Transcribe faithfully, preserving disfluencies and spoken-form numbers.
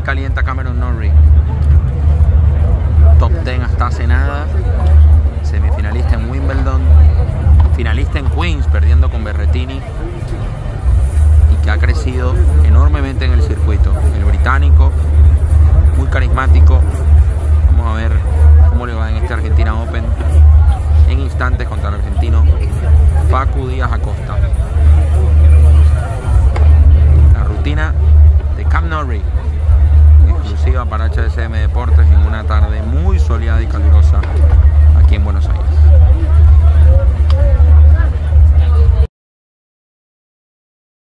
calienta Cameron Norrie. Top diez hasta hace nada. Semifinalista en Wimbledon. Finalista en Queens, perdiendo con Berrettini. Y que ha crecido enormemente en el circuito. El británico, muy carismático. Vamos a ver cómo le va en este Argentina Open en instantes contra el argentino Facu Díaz Acosta. La rutina de Cam Norrie, exclusiva para H S M Deportes en una tarde muy soleada y calurosa.